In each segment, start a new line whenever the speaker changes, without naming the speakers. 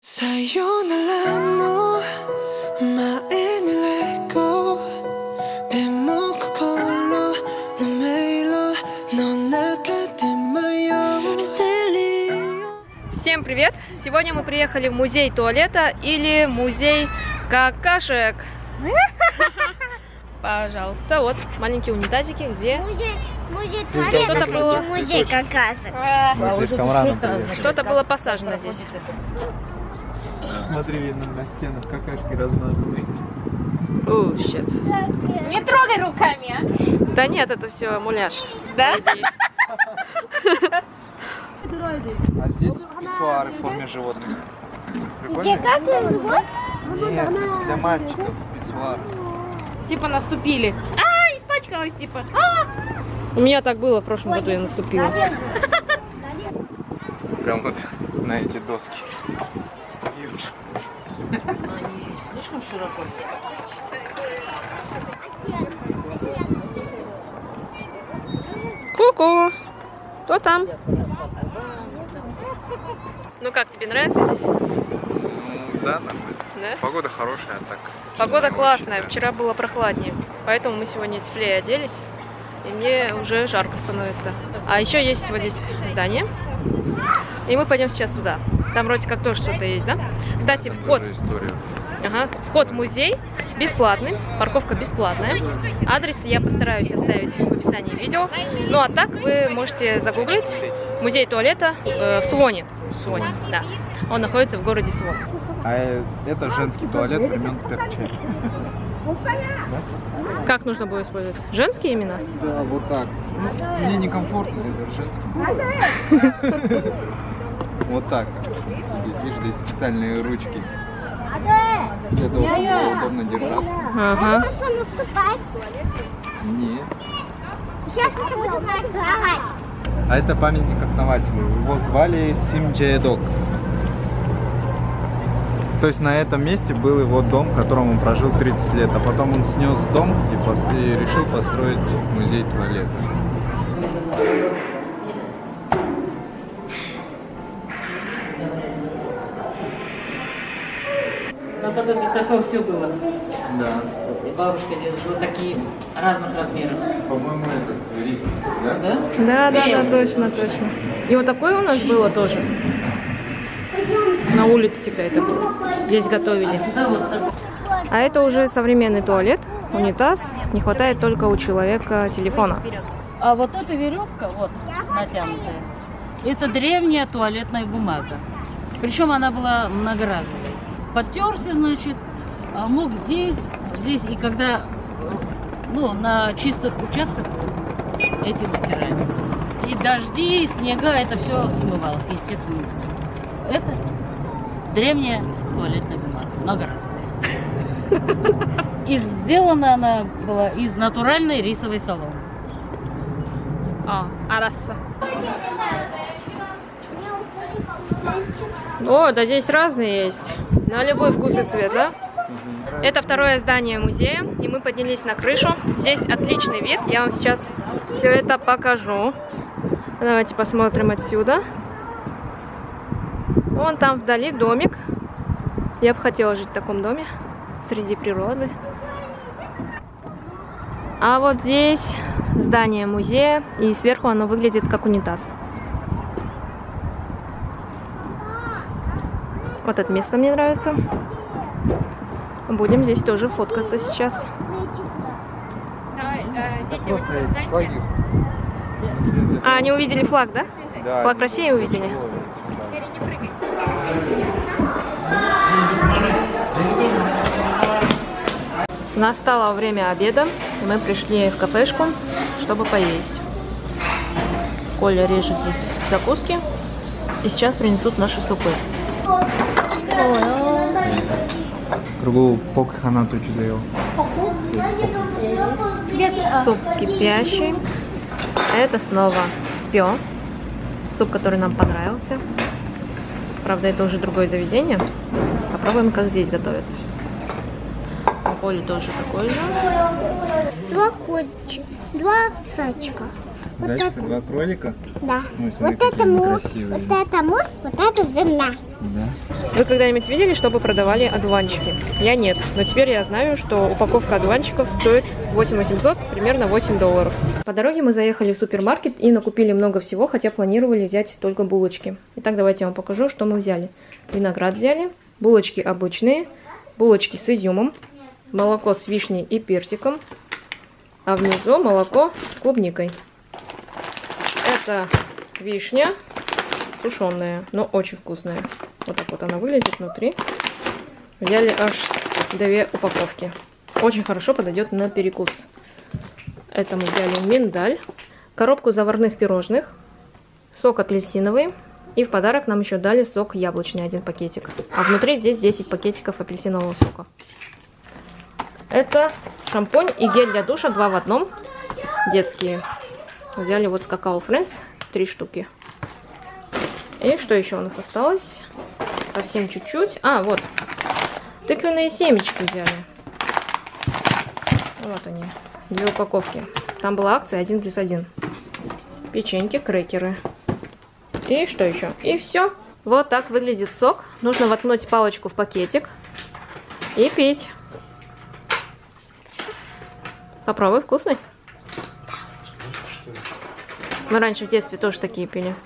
Sayonara no mae ni lego demo kokoro no mailo no naka de mayo.
Всем привет! Сегодня мы приехали в музей туалета или музей какашек. Пожалуйста, вот маленькие унитазики, где
Музей туалета,
было?
Музей какашек.
Что-то было посажено здесь.
Смотри, видно на стенах какашки размазанные.
Щец.
Не трогай руками, а?
Да нет, это все муляж.
Да?
А здесь писсуары в форме животных.
Где
Прикольно?
как?
Нет, для мальчиков писсуар.
Типа наступили. Испачкалась типа.
У меня так было в прошлом году, я наступила.
Прям вот на эти доски встаешь.
Они слишком широко.
Ку-ку! Кто там? Ну как, тебе нравится здесь?
Да, нормально.
Да?
Погода хорошая, а так.
Погода
не
классная,
очень, да.
вчера было прохладнее, поэтому мы сегодня теплее оделись, и мне уже жарко становится. А еще есть вот здесь здание, и мы пойдем сейчас туда. Там вроде как тоже что-то есть, да? Кстати,
Там
вход,
тоже история.
вход в музей бесплатный, парковка бесплатная. Адрес я постараюсь оставить в описании видео. Ну а так вы можете загуглить музей туалета в Суоне. Суоне, да. Он находится в городе Суон.
А это женский туалет времен Перче.
Как нужно было использовать? Женские имена?
Да, вот так. Ну, мне некомфортно, это женский. Вот так. Видишь, здесь специальные ручки. Для того, чтобы было удобно держаться.
Ага.
Наступать.
Нет.
Сейчас это буду кровать.
А это памятник основателю. Его звали Сим Джаедок. То есть на этом месте был его дом, в котором он прожил 30 лет. А потом он снес дом и решил построить музей туалета.
Наподобие такого все было.
Да.
И бабушка, дедушка, вот такие разных размеров.
По-моему, это рис, да?
Да?
Да, точно. И вот такое у нас было тоже. На улице всегда это было. Здесь готовили.
Сюда вот так.
А это уже современный туалет, унитаз. Не хватает только у человека телефона.
А вот эта веревка, вот, натянутая, это древняя туалетная бумага. Причем она была многоразовая. Подтерся, значит, мог здесь. И когда, ну, на чистых участках этим вытирали. И дожди, и снега, это все смывалось, естественно. Это древняя туалетная бумага, многоразовая. И сделана она была из натуральной рисовой соломы.
Араса. О, да здесь разные есть. На любой вкус и цвет, да? Это второе здание музея, и мы поднялись на крышу. Здесь отличный вид, я вам сейчас все это покажу. Давайте посмотрим отсюда. Вон там вдали домик. Я бы хотела жить в таком доме, среди природы. А вот здесь здание музея, и сверху оно выглядит как унитаз. Вот это место мне нравится. Будем здесь тоже фоткаться сейчас.
Просто эти флаги.
А, они увидели флаг, да?
Да,
Флаг России увидели. Настало время обеда, и мы пришли в кафешку, чтобы поесть. Коля режет здесь закуски, и сейчас принесут наши супы.
Кругу пок ханату чудео.
Суп кипящий. А это снова пё. Суп, который нам понравился. Правда, это уже другое заведение. Попробуем, как здесь готовят. У Коли тоже такой же.
Два котика, два зайчика.
Зайчика, два кролика.
Да.
Ой, смотри,
Вот
какие
это
они
муж,
красивые.
вот это муж, вот это жена.
Да.
Вы когда-нибудь видели, чтобы продавали одуванчики? Я нет, но теперь я знаю, что упаковка одуванчиков стоит 8800, примерно $8. По дороге мы заехали в супермаркет и накупили много всего, хотя планировали взять только булочки. Итак, давайте я вам покажу, что мы взяли. Виноград взяли, булочки обычные, булочки с изюмом, молоко с вишней и персиком, а внизу молоко с клубникой. Это вишня сушеная, но очень вкусная. Вот так вот она выглядит внутри. Взяли аж 2 упаковки. Очень хорошо подойдет на перекус. Это мы взяли миндаль, коробку заварных пирожных, сок апельсиновый. И в подарок нам еще дали сок яблочный, 1 пакетик. А внутри здесь 10 пакетиков апельсинового сока. Это шампунь и гель для душа 2 в 1. Детские. Взяли вот с Какао Френдс 3 штуки. И что еще у нас осталось? Совсем чуть-чуть. А, вот. Тыквенные семечки взяли. Вот они. 2 упаковки. Там была акция 1+1. Печеньки, крекеры. И что еще? И все. Вот так выглядит сок. Нужно воткнуть палочку в пакетик и пить. Попробуй, вкусный. Мы раньше в детстве тоже такие пили.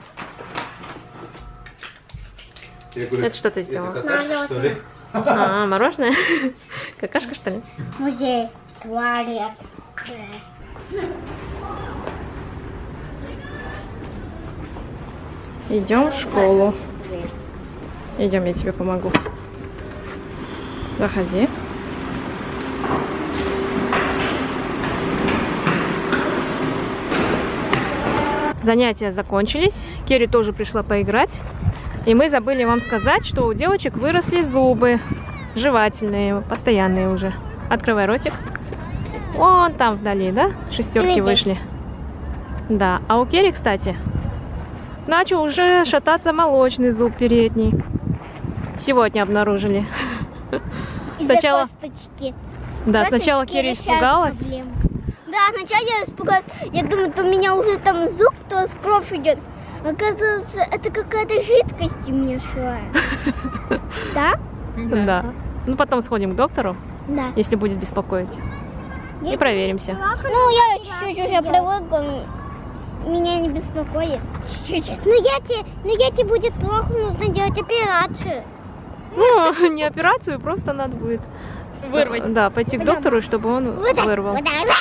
Это что ты сделала?
Какашка, что ли?
А, мороженое? Какашка, что ли?
Музей, туалет.
Идем в школу. Идем, я тебе помогу. Заходи. Занятия закончились. Керри тоже пришла поиграть. И мы забыли вам сказать, что у девочек выросли зубы. Жевательные, постоянные уже. Открывай ротик. Вон там вдали, да? Шестерки вышли. Да. А у Керри, кстати, начал уже шататься молочный зуб передний. Сегодня обнаружили. Сначала... Да, сначала Керри испугалась.
Да, сначала я испугалась. Я думаю, у меня уже там зуб, то с кровь идет. Оказывается, это какая-то жидкость у меня шла. Да?
Да. Ну, потом сходим к доктору,
Да.
если будет беспокоить. И проверимся.
Ну, я чуть-чуть уже привыкла. Меня не беспокоит. Чуть-чуть. Ну, я тебе будет плохо, нужно делать операцию.
Ну, не операцию, просто надо будет вырвать. Да, пойти к доктору, чтобы он вырвал.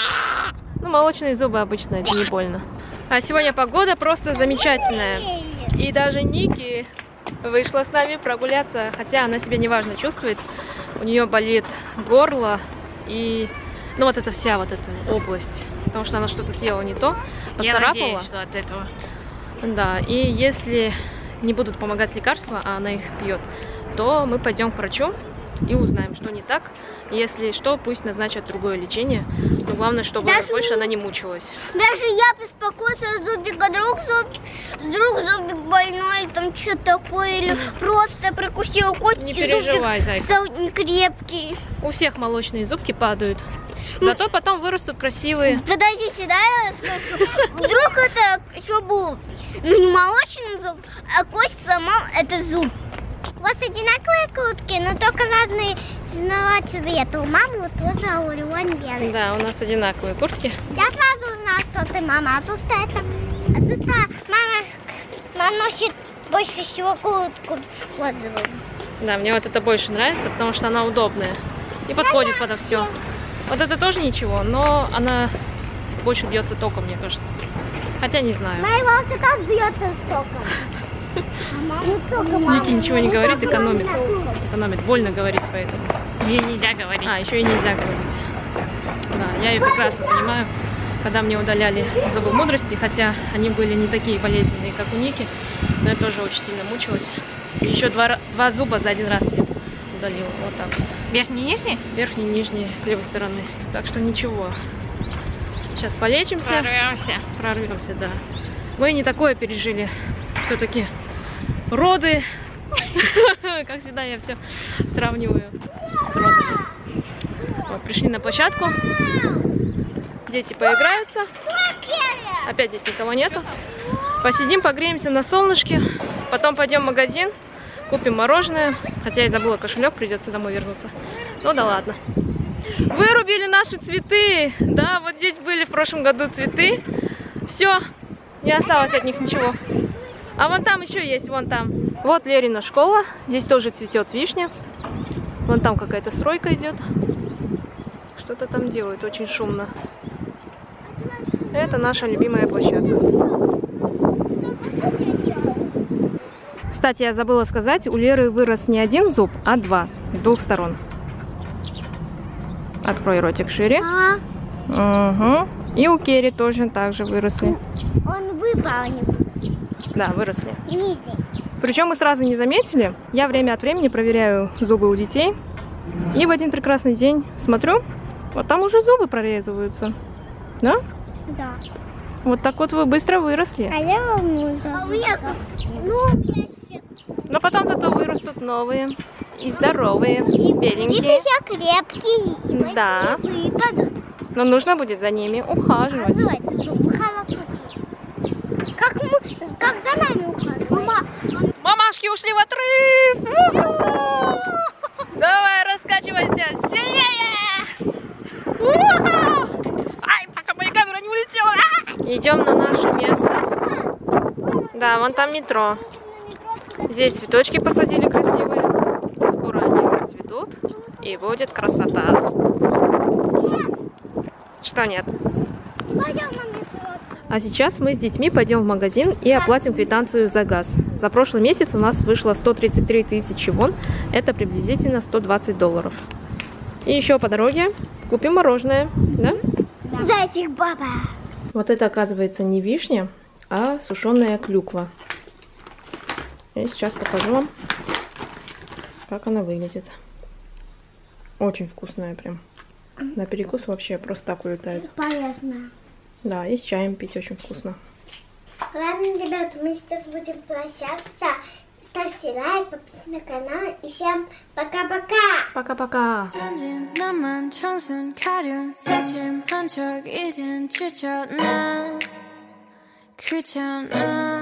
Ну, молочные зубы обычно, это не больно. А сегодня погода просто замечательная. И даже Ники вышла с нами прогуляться, хотя она себя неважно чувствует. У нее болит горло и, ну, вот эта вся вот эта область. Потому что она что-то съела не то, поцарапала.
Я надеюсь, что от этого.
Да, и если не будут помогать лекарства, а она их пьет, то мы пойдем к врачу и узнаем, что не так. Если что, пусть назначат другое лечение. Но главное, чтобы больше она не мучилась.
Даже я беспокоюсь о зубика. Вдруг зубик больной, или там что-то такое, или просто прикусил кость,
Не
и
переживай,
зубик
зайка.
стал некрепкий.
У всех молочные зубки падают. Зато потом вырастут красивые.
Подожди, сюда я скажу. Вдруг это еще был, ну, не молочный зуб, а кость сама это зуб. У вас одинаковые куртки, но только разные цвета. У мамы тоже Орион белый.
Да, у нас одинаковые куртки.
Я сразу узнала, что ты мама, а то что это... А то что мама носит больше всего куртку розовую.
Да, мне вот это больше нравится, потому что она удобная и подходит подо все. Вот это тоже ничего, но она больше бьется током, мне кажется. Хотя не знаю.
Моя волосы так бьется током.
Ники ничего не говорит, экономит. Экономит, больно говорить поэтому.
Мне нельзя говорить.
А, еще и нельзя говорить. Да, я ее прекрасно понимаю, когда мне удаляли зубы мудрости, хотя они были не такие болезненные, как у Ники, но я тоже очень сильно мучилась. Еще два зуба за один раз я удалила. Вот так вот.
Верхний, нижний?
Верхний, нижний, с левой стороны. Так что ничего. Сейчас полечимся.
Прорвемся.
Прорвемся, да. Мы не такое пережили. Все-таки роды. Как всегда, я все сравниваю с родами. Вот, пришли на площадку. дети поиграются. Опять здесь никого нету. Посидим, погреемся на солнышке. Потом пойдем в магазин, купим мороженое. Хотя я забыла кошелек, придется домой вернуться. Ну да ладно. Вырубили наши цветы. Да, вот здесь были в прошлом году цветы. Все, не осталось от них ничего. А вон там еще есть, вон там. Вот Лерина школа. Здесь тоже цветет вишня. Вон там какая-то стройка идет. Что-то там делают, очень шумно. Это наша любимая площадка. Кстати, я забыла сказать, у Леры вырос не один зуб, а два. С двух сторон. Открой ротик шире. Угу. И у Керри тоже так же выросли.
Он выпал, а не вырос.
Да, выросли.
Нижний.
Причем мы сразу не заметили. Я время от времени проверяю зубы у детей. И в один прекрасный день смотрю, вот там уже зубы прорезываются. Да?
Да.
Вот так вот вы быстро выросли.
А я волнуюсь. А у меня сейчас.
Но потом зато вырастут новые. И здоровые, и беленькие.
И еще крепкие.
Да.
И выпадут.
Но нужно будет за ними ухаживать.
Зубы хорошо чистить. Как за нами ухаживать?
Мамашки ушли в отрыв! Давай, раскачивайся сильнее! Ай, пока моя камера не улетела! Идем на наше место. Да, вон там метро. Здесь цветочки посадили красивые. Скоро они расцветут. И будет красота. Что нет? А сейчас мы с детьми пойдем в магазин и оплатим квитанцию за газ. За прошлый месяц у нас вышло 133 тысячи вон. Это приблизительно $120. И еще по дороге купим мороженое. Да?
Зайчик баба.
Вот это, оказывается, не вишня, а сушеная клюква. Я сейчас покажу вам, как она выглядит. Очень вкусная прям. На перекус вообще просто так улетает.
Полезно.
Да, и с чаем пить очень вкусно.
Ладно, ребят, мы сейчас будем прощаться. Ставьте лайк, подписывайтесь на канал. И всем пока-пока.
Пока-пока.
천진 나만 청순 가련 새침 한척 이젠 지쳤나 귀찮아